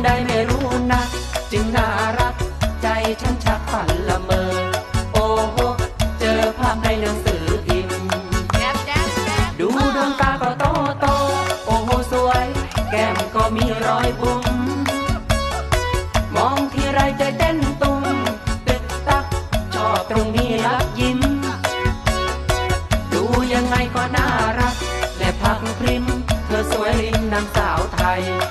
ใดไม่รู้นะจึงน่ารักใจฉันชักฝันละเมอโอ้โหเจอภาพในหนังสือพิมพ์ดูดวงตาก็โตโตโอ้โหสวยแก้มก็มีรอยบุ๋มมองทีไรใจเต้นตุ้มตึกตักชอบตรงนี้ลักยิ้มดูยังไงก็น่ารักและพักพริมเธอสวยริมนางสาวไทย